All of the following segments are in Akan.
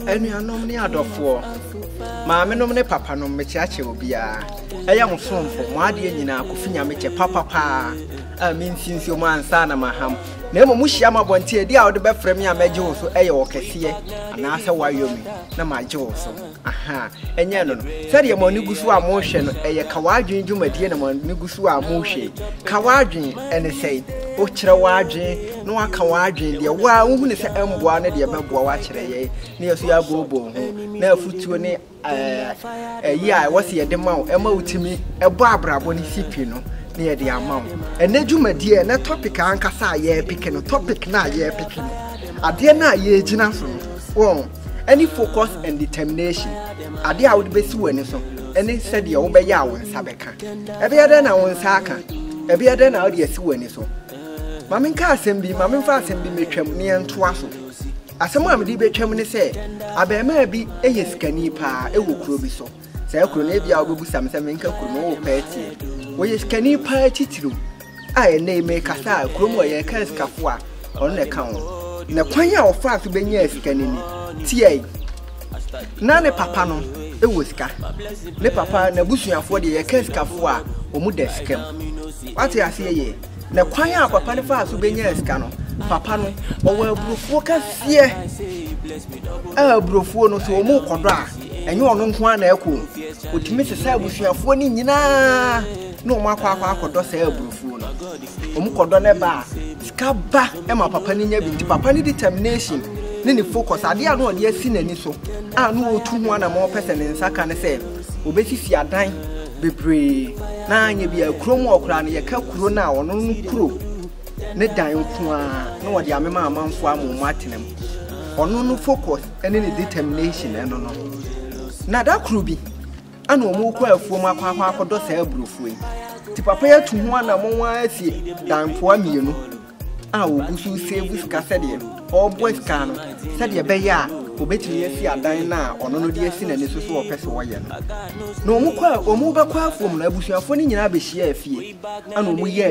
anuanom ne adofo maame nom ne papa nom mechiache obia eya mfomfo mo ade nyina kofinya meche papa a minsinsi mo ansa na maham na emo muhia mabonte edi a wo de befrɛ me a megye wo so eye Okesie ana ase Wayome na magye wo so aha enye no sɛde mo ni gusu a mo hwɛ no eye Kawadweni dwumadie na mo ni gusu a mo hwɛ Kawadweni ene sei o kyerɛ wadwen no aka wadwen de wa wo hu ne sɛ emboa ne de bɛboa wa kyerɛ ye ne yeso ya bobo ho na afutuo ne yi a wo se ye de ma wo ema utimi ebo abrabo ne sipi no ne ye de ama wo ene dwumadie na topic ankasa ye pick no topic na ye pick no ade na ye gina so no any focus and determination ade a wo de besi wani so ene sɛ de wo bɛyɛ a wo nsa bɛka ebe ya de na wo nsa aka ebe ya de na wo de esi wani so Mami nka asɛmbi mami mfa asɛmbi metwam ne ntoa so asɛm a mede betwam ne sɛ abɛɛma bi eye sikani pa ewo kuro bi so sɛ kuro ne bia obebu sam sɛ menka kuro no wo pɛtie wo ye sikani pa titiro a ene me kasa kuro mo ye ka sikafo a ɔno ne ka ho na kwan a ɔfa so benya sikani ni tie na ne papa no ewo sika ne papa na busuafo de ye ka sikafo a ɔmu da sikam wate ase ye na kwan a papa ne fa so benya sika no papa no owo aburufuo kasie aburufuo no so omu kodo a enye ono nko a na ekwo otimi sesa abusuafo ni nyina na omu akwa akodo sa aburufuo no omu kodo ne ba sika ba e ma papa ni nya bi papa ni determination ne focus ade a no ode asi nani so a no otu ho na mo pese ne nsaka ne se obesisi adan bebre na anya bia kuro mu okura ne ye ka kuro na wono no kuro ne dan ko a na wode amema amanfo amomo atenem ono no focus ene ne determination eno no na da kuro bi ana omu ko afuo mu akwa akodo sa aburufuo ti papa ya tu ho na mo wa asie dan po amienu a ogusu save ska sede o boys kan sede be ya obetini asi adan na ono no de asi na ne so so opese wo ye no omu be kwa afom na abusuafo ni nyina be hia afie ana omu ye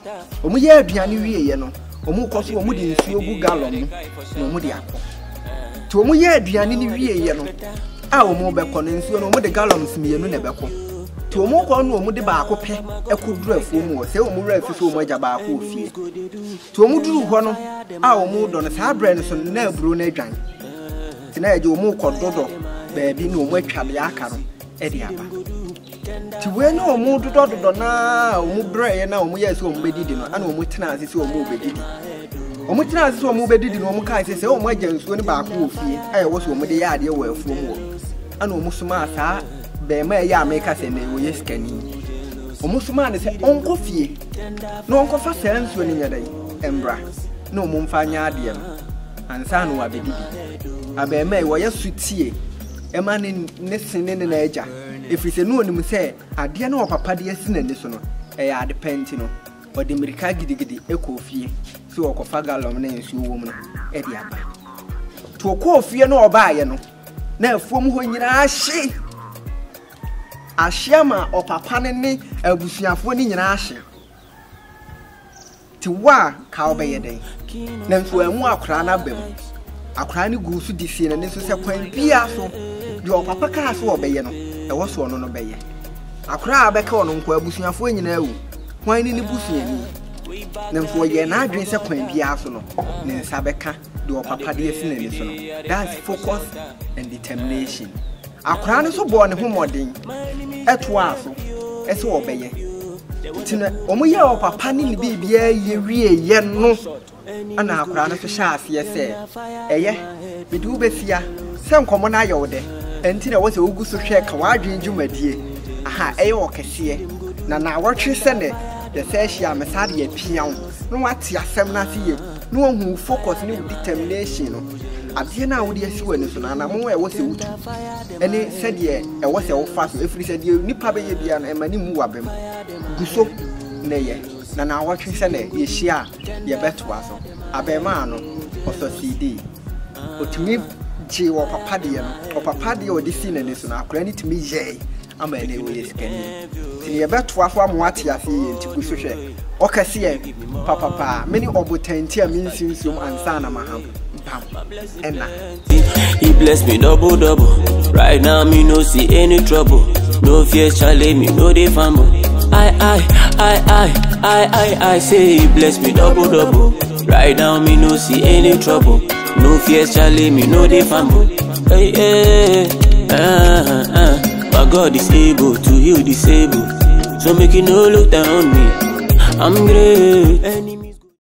aduane wie ye no omu koso omu de nsuo gu gallon no na omu de akọ to omu ye aduane ni wie ye no a omu be kọ na nsuo no omu de gallons mienu na be kọ to omu kọ no omu de ba akọpẹ ekuduru afuo mu se omu ra afi so omu agya ba akọ ofie to omu duru hɔ no a omu do no sa brand so na aburo na adwan na eje omu kododo baabi na omu atwale aka no e de aba ti we na omu dododo na omu breye na omu yesi omu bedidi no ana omu tena ase se omu bedidi omu tena ase se omu bedidi no omu kai se omu agya nsuo ne ba akọ ofie aye wo se omu de ya ade wo afuo mu ana omu suma asa be ma ya ameka se na wo yeskani omu suma ne se onko fie na onko fa se nsuo ne nyadai embra na omu mfa nya ade no ansa no wa bedidi abeme wo ya sutie ema ne sene ne na eja efise no onim se ade na papa de asi na ne so no ya ade penti no ode mirika gidigidi ekofie so okofa galom na ensu wo mu no e de aba to okofie no obaaye no na afuom ho nyina ahye ma opapa ne abusuafo ni nyina ahye ti wa ka obeye den na nso amu akora na bam akora ni gu so disie na ne so se kwan bia so de opapa ka so obeye no e wo so no no beye akora abeka ono nko abusuafo nyina awu kwan ni busuani na mfo ye na adwen se kwan bia so no ne nsa beka de opapa de esi na ne so no that's focus and determination akora ne so bo ne homodin eto aso ese obeye tina omuye opapa ni bibia ye wie ye no ana akora ne so sha ase ese eye bidu befia se nkomo na ayode enti na wo se ogu so hwe Kawadweni dwumadie aha eye Okesie na wotwe se ne the session amesade ya pian no wate asem na se ye no hu focus ni determination no ade na wo de asi wani so na mo e wo se wutu ene se de e wo se wo fa so efiri se de nipa be ye bia na e mani mu wabem guso na ye na wotwe se ne ye hia ye beto aso abema no oso CD otumi ji wo papa de no o papa de o de si na ne so na akora ni tumi ye ama ene wo yeskani ti ye beto afo amwate ase ye nti guso hwe Okesie papa many obotanti a minsinsum ansa na maham pam ena. He bless me double. Right now me no see any trouble. No fear, Charlie, me no dey fumble. I say he bless me double. Right now me no see any trouble. No fear, Charlie, me no dey fumble. My God is able to heal disabled. So make you no look down on me. I'm great.